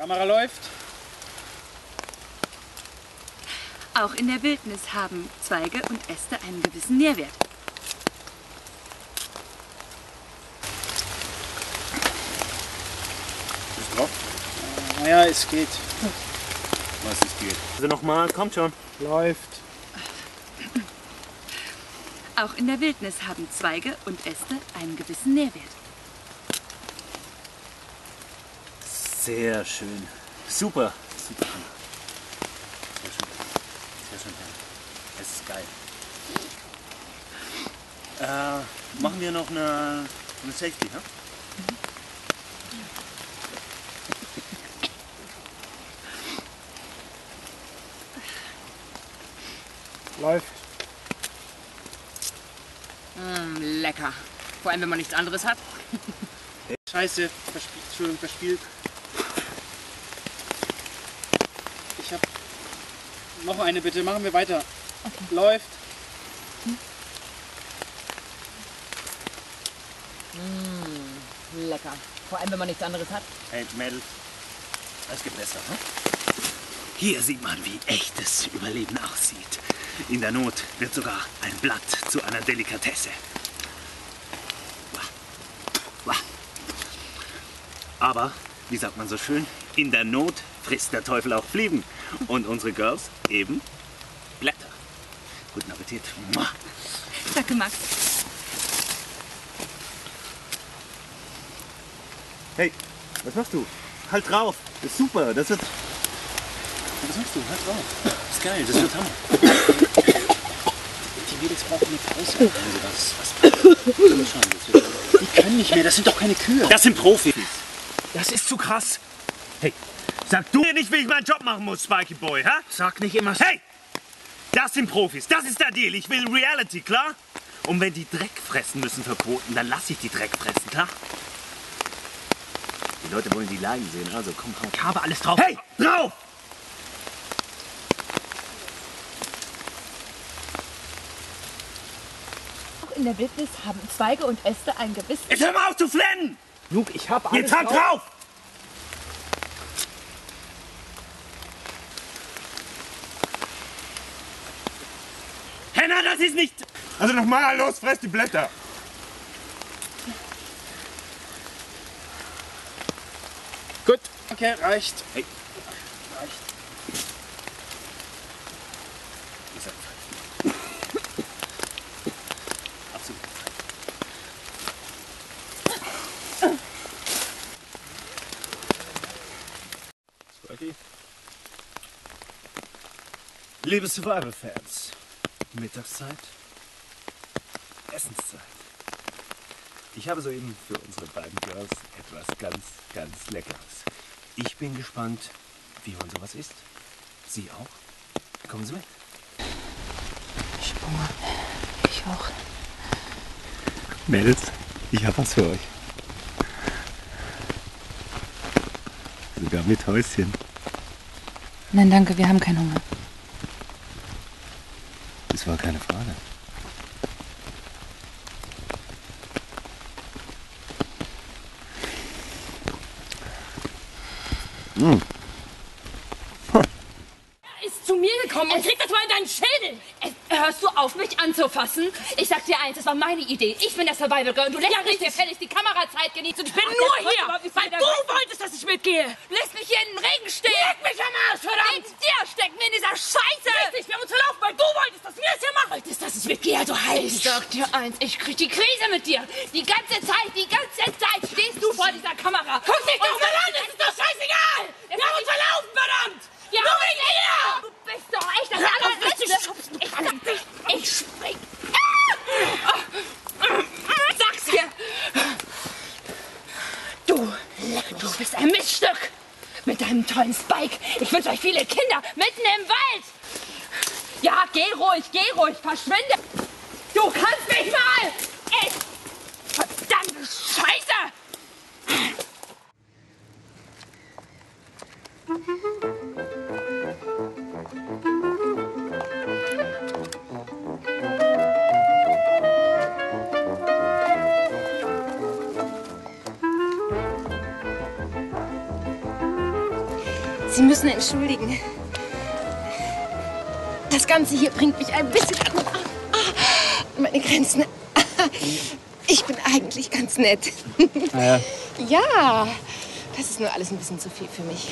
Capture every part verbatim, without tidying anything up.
Kamera läuft. Auch in der Wildnis haben Zweige und Äste einen gewissen Nährwert. Ist drauf? Naja, es geht. Was es geht? Also nochmal, kommt schon. Läuft. Auch in der Wildnis haben Zweige und Äste einen gewissen Nährwert. Sehr schön. Super. Super. Sehr schön. Sehr schön. Es ist geil. Äh, machen wir noch eine, eine Safety, ne? Läuft. Mm, lecker. Vor allem, wenn man nichts anderes hat. Scheiße, verspielt, Entschuldigung, verspielt. Ich hab noch eine bitte, machen wir weiter. Okay. Läuft. Mm, lecker. Vor allem, wenn man nichts anderes hat. Hey, Mädels, es geht besser, ne? Hier sieht man, wie echtes Überleben aussieht. In der Not wird sogar ein Blatt zu einer Delikatesse. Aber, wie sagt man so schön, in der Not frisst der Teufel auch Fliegen. Und unsere Girls eben Blätter. Guten Appetit. Danke, Max. Hey, was machst du? Halt drauf. Das ist super. Das wird... Was machst du? Halt drauf. Das ist geil. Das wird Hammer. Die Mädels brauchen eine Pause. Also das, was... Die können nicht mehr. Das sind doch keine Kühe. Das sind Profis. Das ist zu krass. Hey, sag du mir nicht, wie ich meinen Job machen muss, Spikey Boy, hä? Sag nicht immer... Hey! Das sind Profis. Das ist der Deal. Ich will Reality, klar? Und wenn die Dreck fressen müssen für Quoten, dann lass ich die Dreck fressen, klar? Die Leute wollen die Leiden sehen, also komm, komm. Ich habe alles drauf. Hey, drauf! Auch in der Wildnis haben Zweige und Äste einen gewissen... Jetzt hör mal auf zu flennen! Luke, ich habe alles Jetzt halt drauf! Henna, das ist nicht... Also nochmal, los, fress die Blätter. Gut. Okay, reicht. Hey. Reicht. Ihr seid absolut. Spikey. Liebe Survival-Fans, Mittagszeit, Essenszeit. Ich habe soeben für unsere beiden Girls etwas ganz, ganz Leckeres. Ich bin gespannt, wie man sowas isst. Sie auch? Kommen Sie mit. Ich Hunger. Ich auch. Mädels, ich habe was für euch. Sogar mit Häuschen. Nein, danke, wir haben keinen Hunger. Das war keine Frage. Mmh. Er ist zu mir gekommen und kriegt das mal in deinen Schädel. Es, hörst du auf, mich anzufassen? Ich sag dir eins, das war meine Idee. Ich bin der Survival Girl und du lässt Ja, mich richtig. gefälligst die Kamerazeit genießen. Ich bin nur hier, weil du wolltest, dass ich mitgehe. Du lässt mich hier in den Regen stehen. Leg mich am Arsch, verdammt. Wegen dir stecken wir in dieser Scheiße. Richtig, wir haben uns verlaufen, weil du wolltest, dass wir es hier machen. Wolltest, dass ich mitgehe, du Heiß. Ich sag dir eins, ich krieg die Krise mit dir. Die ganze Zeit, die ganze Zeit stehst du vor dieser Kamera. Guck dich doch mal an, das ist doch scheißegal. Wir haben uns verlaufen, verdammt. Ja, nur wegen dir. Du bist doch echt das Hör auf, allerletzte. mich zu schubsen, du Ich Kalle. sag dich, ich spring. Sag's dir. Du, du bist ein Miststück. Mit deinem tollen Spike. Ich wünsche euch viele Kinder mitten im Wald. Ja, geh ruhig, geh ruhig, verschwinde. Du kannst mich mal. Ich. Verdammte Scheiße. Sie müssen entschuldigen. Das Ganze hier bringt mich ein bisschen an meine Grenzen. Ich bin eigentlich ganz nett. Naja. Ja, das ist nur alles ein bisschen zu viel für mich.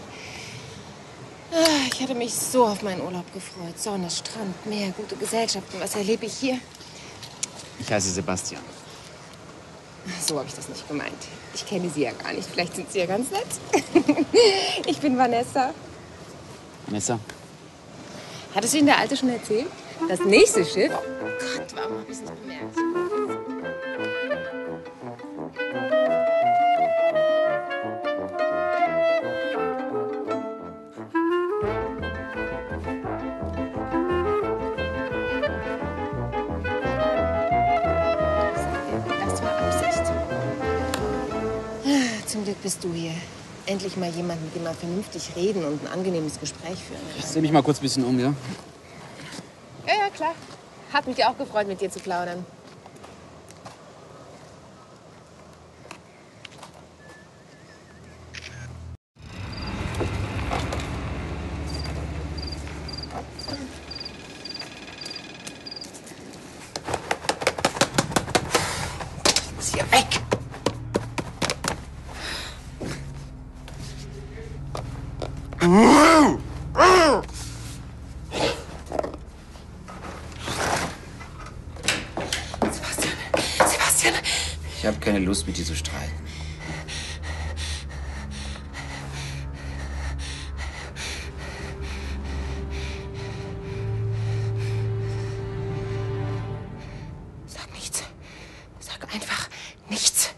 Ich hatte mich so auf meinen Urlaub gefreut. Sonne, Strand, Meer, gute Gesellschaft. Und was erlebe ich hier? Ich heiße Sebastian. So habe ich das nicht gemeint. Ich kenne Sie ja gar nicht. Vielleicht sind Sie ja ganz nett. Ich bin Vanessa. Vanessa? Hat es Ihnen der Alte schon erzählt? Das nächste Schiff? Oh Gott, warum habe ich es nicht bemerkt? Das war Absicht. Zum Glück bist du hier. Endlich mal jemand, mit dem man vernünftig reden und ein angenehmes Gespräch führen kann. Ich sehe mich mal kurz ein bisschen um, ja? Ja, ja, klar. Hat mich auch gefreut, mit dir zu plaudern. Ist hier weg! Sebastian, Sebastian! Ich habe keine Lust, mit dir zu streiten. Sag nichts. Sag einfach nichts.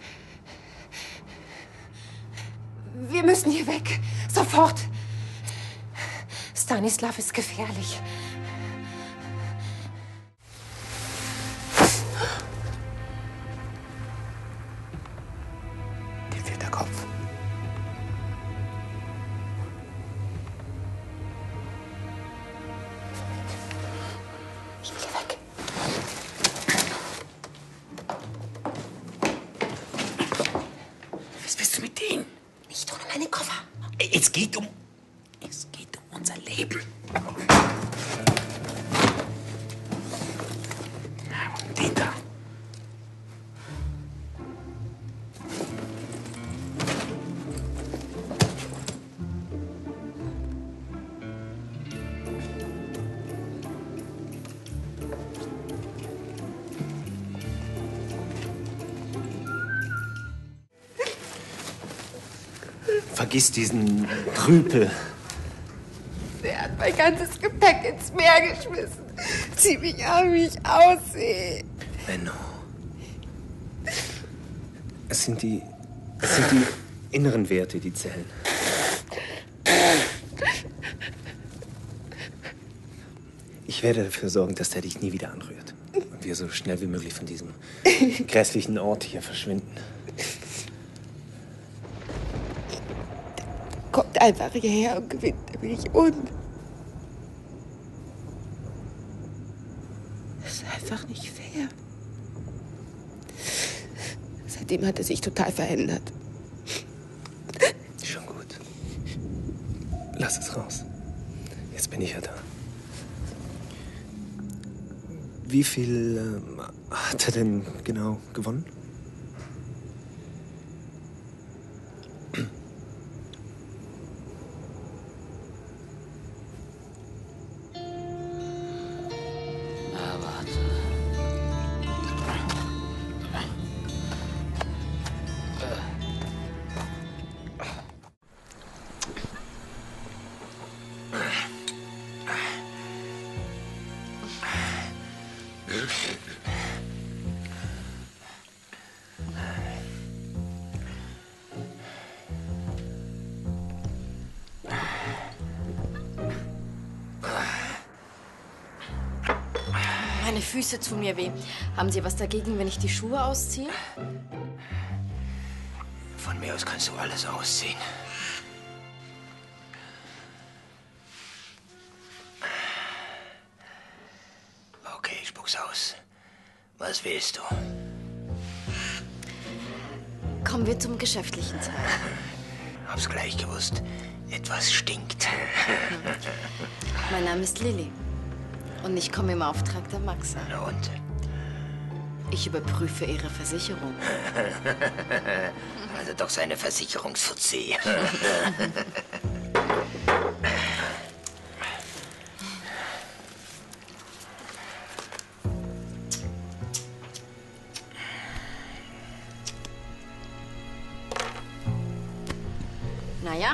Wir müssen hier weg. Sofort. Stanislav ist gefährlich. Dir fehlt der Kopf. Ich will hier weg. Was willst du mit denen? Nicht ohne meine Koffer. Es geht um... Es geht um unser Leben. Und den da. Vergiss diesen Krüpel. Der hat mein ganzes Gepäck ins Meer geschmissen. Zieh mich an, wie ich aussehe. Benno. Es sind die... Es sind die inneren Werte, die zählen. Ich werde dafür sorgen, dass der dich nie wieder anrührt. Und wir so schnell wie möglich von diesem grässlichen Ort hier verschwinden. Kommt einfach hierher und gewinnt mich und. Das ist einfach nicht fair. Seitdem hat er sich total verändert. Schon gut. Lass es raus. Jetzt bin ich ja da. Wie viel ähm, hat er denn genau gewonnen? Na, warte. Meine Füße tun mir weh. Haben Sie was dagegen, wenn ich die Schuhe ausziehe? Von mir aus kannst du alles ausziehen. Okay, ich spuck's aus. Was willst du? Kommen wir zum geschäftlichen Teil. Hab's gleich gewusst. etwas stinkt. Mein Name ist Lilly. Und ich komme im Auftrag der Maxa. Na und? Ich überprüfe Ihre Versicherung. Also doch seine Versicherungsfuzzi. Naja.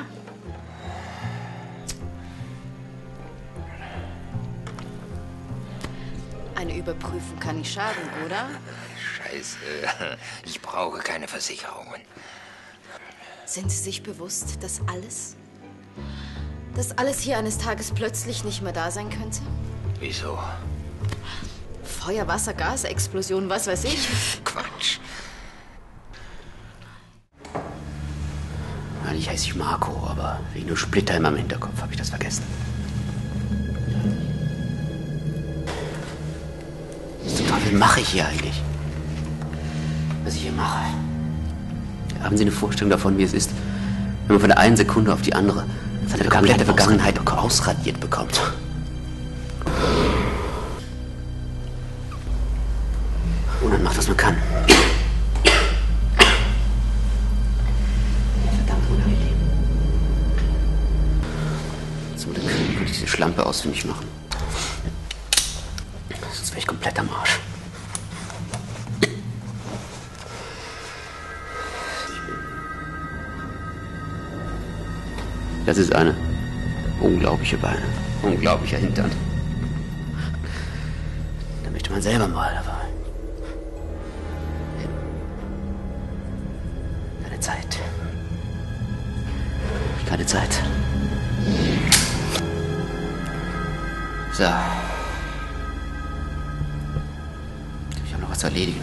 Eine Überprüfung kann nicht schaden, oder? Scheiße. Ich brauche keine Versicherungen. Sind Sie sich bewusst, dass alles, dass alles hier eines Tages plötzlich nicht mehr da sein könnte? Wieso? Feuer, Wasser, Gas, Explosion, was weiß ich. Quatsch. Eigentlich heiße ich Marco, aber wegen nur Splitter in meinem Hinterkopf habe ich das vergessen. Was zum Teufel mache ich hier eigentlich? Was ich hier mache? Haben Sie eine Vorstellung davon, wie es ist, wenn man von der einen Sekunde auf die andere seine komplette Vergangenheit ausradiert bekommt? Und dann macht, was man kann. Verdammt unangenehm. Zum Glück könnte ich diese Schlampe ausfindig machen. Sonst wäre ich komplett am Arsch. Das ist eine unglaubliche Beine, unglaublicher Hintern. Da möchte man selber mal, aber keine Zeit. Keine Zeit. So. Ich habe noch was zu erledigen.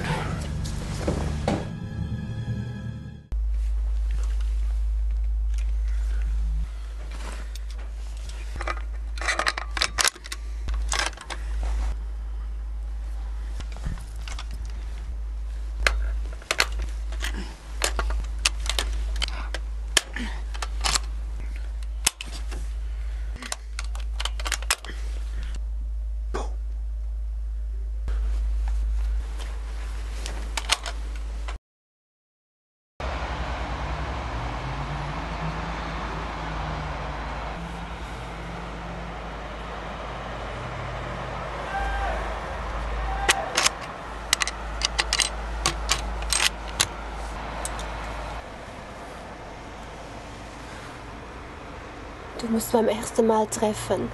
Du musst beim ersten Mal treffen.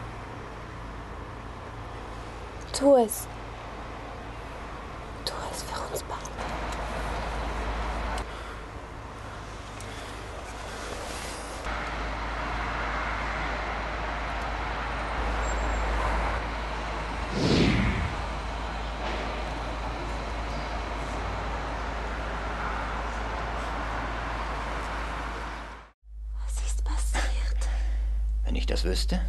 Tu es. Tu es für uns beide. Was ist passiert? Wenn ich das wüsste?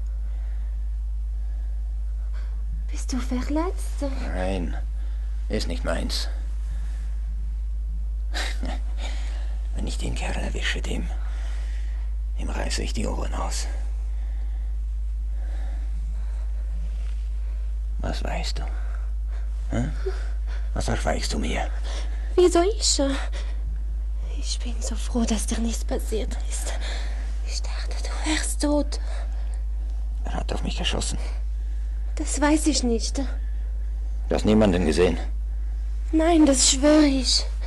Bist du verletzt? Nein, ist nicht meins. Wenn ich den Kerl erwische, dem, dem reiße ich die Ohren aus. Was weißt du? Hm? Was verschweigst du mir? Wieso ich? Ich bin so froh, dass dir nichts passiert ist. Ich dachte, du wärst tot. Er hat auf mich geschossen. Das weiß ich nicht. Du hast niemanden gesehen. Nein, das schwöre ich.